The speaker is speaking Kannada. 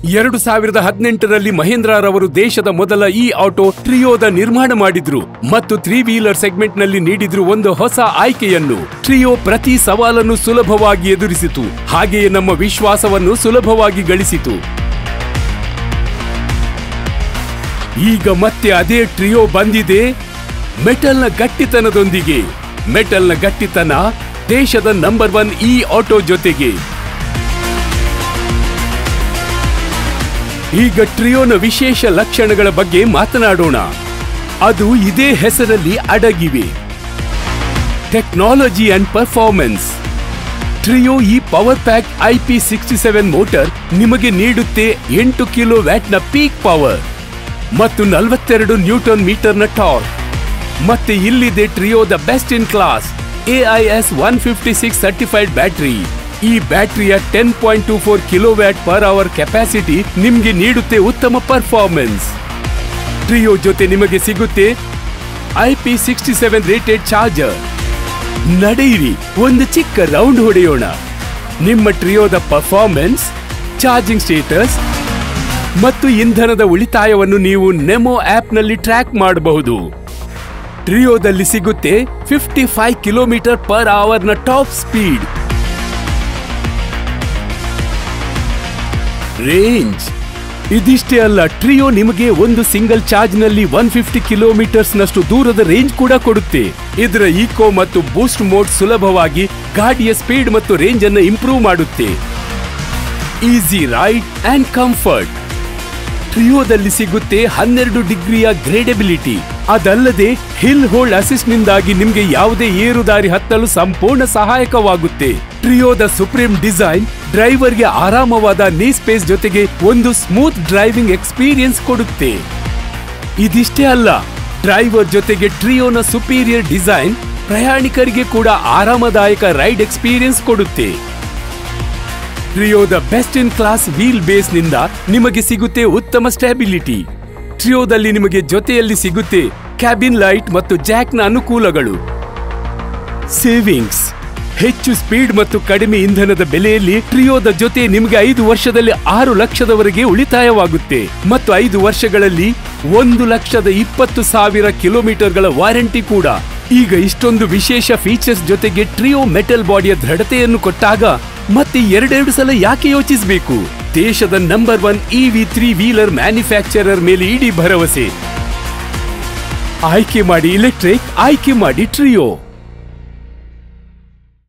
2018ರಲ್ಲಿ ಮಹೇಂದ್ರರವರು ದೇಶದ ಮೊದಲ ಈ ಆಟೋ ಟ್ರಿಯೋದ ನಿರ್ಮಾಣ ಮಾಡಿದ್ರು ಮತ್ತು 3 ವೀಲರ್ ಸೆಗ್ಮೆಂಟ್ ನಲ್ಲಿ ನೀಡಿದ್ರು ಒಂದು ಹೊಸ ಆಯ್ಕೆಯನ್ನು. ಟ್ರಿಯೋ ಪ್ರತಿ ಸವಾಲನ್ನು ಸುಲಭವಾಗಿ ಎದುರಿಸಿತು, ಹಾಗೆಯೇ ನಮ್ಮ ವಿಶ್ವಾಸವನ್ನು ಸುಲಭವಾಗಿ ಗಳಿಸಿತು. ಈಗ ಮತ್ತೆ ಅದೇ ಟ್ರಿಯೋ ಬಂದಿದೆ ಮೆಟಲ್ನ ಗಟ್ಟಿತನದೊಂದಿಗೆ. ಮೆಟಲ್ನ ಗಟ್ಟಿತನ ದೇಶದ ನಂಬರ್ 1 ಈ ಆಟೋ ಜೊತೆಗೆ. ಈಗ ಟ್ರಿಯೋನ ವಿಶೇಷ ಲಕ್ಷಣಗಳ ಬಗ್ಗೆ ಮಾತನಾಡೋಣ. ಅದು ಇದೇ ಹೆಸರಲ್ಲಿ ಅಡಗಿವೆ: ಟೆಕ್ನಾಲಜಿ ಅಂಡ್ ಪರ್ಫಾರ್ಮೆನ್ಸ್. ಟ್ರಿಯೋ ಈ ಪವರ್ ಪ್ಯಾಕ್ IP67 ಮೋಟರ್ ನಿಮಗೆ ನೀಡುತ್ತೆ 8 ಕಿಲೋ ವ್ಯಾಟ್ನ ಪೀಕ್ ಪವರ್ ಮತ್ತು 42 ನ್ಯೂಟನ್ ಮೀಟರ್ನ ಟಾರ್ಕ್. ಮತ್ತೆ ಇಲ್ಲಿದೆ ಟ್ರಿಯೋದ best in class AIS 156 certified battery. ಈ ಬ್ಯಾಟರಿಯ 10.24 ಕಿಲೋವ್ಯಾಟ್ ಪರ್ ಅವರ್ ಕೆಪಾಸಿಟಿ ನಿಮಗೆ ನೀಡುತ್ತೆ ಉತ್ತಮ ಪರ್ಫಾರ್ಮೆನ್ಸ್. ಟ್ರಿಯೋ ಜೊತೆ ನಿಮಗೆ ಸಿಗುತ್ತೆ IP67 ರೇಟೆಡ್ ಚಾರ್ಜರ್. ನಡೆಯಿರಿ ಒಂದು ಚಿಕ್ಕ ರೌಂಡ್ ಹೊಡೆಯೋಣ. ನಿಮ್ಮ ಟ್ರಿಯೋದ ಪರ್ಫಾರ್ಮೆನ್ಸ್, ಚಾರ್ಜಿಂಗ್ ಸ್ಟೇಟಸ್ ಮತ್ತು ಇಂಧನದ ಉಳಿತಾಯವನ್ನು ನೀವು ನೆಮೋ ಆಪ್ನಲ್ಲಿ ಟ್ರ್ಯಾಕ್ ಮಾಡಬಹುದು. ಟ್ರಿಯೋದಲ್ಲಿ ಸಿಗುತ್ತೆ 55 ಕಿಲೋಮೀಟರ್ ಪರ್ ಅವರ್ನ ಟಾಪ್ ಸ್ಪೀಡ್. ರೇಂಜ್ ಇದಿಷ್ಟೇ ಅಲ್ಲ, ಟ್ರಿಯೋ ನಿಮಗೆ ಒಂದು ಸಿಂಗಲ್ ಚಾರ್ಜ್ ನಲ್ಲಿ 150 ಕಿಲೋಮೀಟರ್ಸ್ ನಷ್ಟು ದೂರದ ರೇಂಜ್ ಕೂಡ ಕೊಡುತ್ತೆ. ಇದರ ಈಕೋ ಮತ್ತು ಬೂಸ್ಟ್ ಮೋಡ್ ಸುಲಭವಾಗಿ ಗಾಡಿಯ ಸ್ಪೀಡ್ ಮತ್ತು ರೇಂಜ್ ಅನ್ನು ಇಂಪ್ರೂವ್ ಮಾಡುತ್ತೆ. Easy ride and comfort. ಟ್ರಿಯೋದಲ್ಲಿ ಸಿಗುತ್ತೆ 12 ಡಿಗ್ರಿಯ ಗ್ರೇಡೆಬಿಲಿಟಿ. ಅದಲ್ಲದೆ ಹಿಲ್ ಹೋಲ್ಡ್ ಅಸಿಸ್ಟ್ ನಿಂದಾಗಿ ನಿಮಗೆ ಯಾವುದೇ ಏರುದಾರಿ ಹತ್ತಲು ಸಂಪೂರ್ಣ ಸಹಾಯಕವಾಗುತ್ತೆ. ಟ್ರಿಯೋದ ಸುಪ್ರೀಂ ಡಿಸೈನ್ ಡ್ರೈವರ್ಗೆ ಆರಾಮವಾದ ನೀ ಸ್ಪೇಸ್ ಜೊತೆಗೆ ಒಂದು ಸ್ಮೂತ್ ಡ್ರೈವಿಂಗ್ ಎಕ್ಸ್ಪೀರಿಯನ್ಸ್ ಕೊಡುತ್ತೆ. ಇದಿಷ್ಟೇ ಅಲ್ಲ, ಡ್ರೈವರ್ ಜೊತೆಗೆ ಟ್ರಿಯೋನ ಸುಪೀರಿಯರ್ ಡಿಸೈನ್ ಪ್ರಯಾಣಿಕರಿಗೆ ಕೂಡ ಆರಾಮದಾಯಕ ರೈಡ್ ಎಕ್ಸ್ಪೀರಿಯನ್ಸ್ ಕೊಡುತ್ತೆ. ಟ್ರಿಯೋದ best in class wheelbase ನಿಂದ ನಿಮಗೆ ಸಿಗುತ್ತೆ ಉತ್ತಮ ಸ್ಟೆಬಿಲಿಟಿ. ಟ್ರಿಯೋದಲ್ಲಿ ನಿಮಗೆ ಜೊತೆಯಲ್ಲಿ ಸಿಗುತ್ತೆ ಕ್ಯಾಬಿನ್ ಲೈಟ್ ಮತ್ತು ಜಾಕ್ನ ಅನುಕೂಲಗಳು. ಸೇವಿಂಗ್ಸ್. ಹೆಚ್ಚು ಸ್ಪೀಡ್ ಮತ್ತು ಕಡಿಮೆ ಇಂಧನದ ಬೆಲೆಯಲ್ಲಿ ಟ್ರಿಯೋದ ಜೊತೆ ನಿಮಗೆ 5 ವರ್ಷದಲ್ಲಿ 6 ಲಕ್ಷದವರೆಗೆ ಉಳಿತಾಯವಾಗುತ್ತೆ ಮತ್ತು 5 ವರ್ಷಗಳಲ್ಲಿ 1,20,000 ಕಿಲೋಮೀಟರ್ಗಳ ವಾರಂಟಿ ಕೂಡ. ಈಗ ಇಷ್ಟೊಂದು ವಿಶೇಷ ಫೀಚರ್ಸ್ ಜೊತೆಗೆ ಟ್ರಿಯೋ ಮೆಟಲ್ ಬಾಡಿಯ ದೃಢತೆಯನ್ನು ಕೊಟ್ಟಾಗ ಮತ್ತೆ ಎರಡೆರಡು ಸಲ ಯಾಕೆ ಯೋಚಿಸಬೇಕು? ದೇಶದ ನಂಬರ್ 1 EV 3 ವೀಲರ್ ಮ್ಯಾನುಫ್ಯಾಕ್ಚರರ್ ಮೇಲೆ ಇಡೀ ಭರವಸೆ. ಆಯ್ಕೆ ಮಾಡಿ ಎಲೆಕ್ಟ್ರಿಕ್, ಆಯ್ಕೆ ಮಾಡಿ ಟ್ರಿಯೋ.